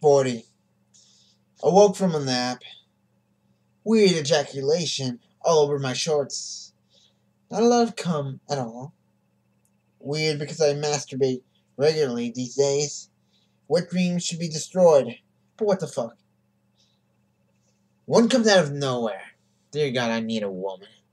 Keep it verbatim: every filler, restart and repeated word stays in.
forty. Awoke from a nap. Weird ejaculation all over my shorts. Not a lot of cum at all. Weird because I masturbate regularly these days. Wet dreams should be destroyed. But what the fuck? One comes out of nowhere. Dear God, I need a woman.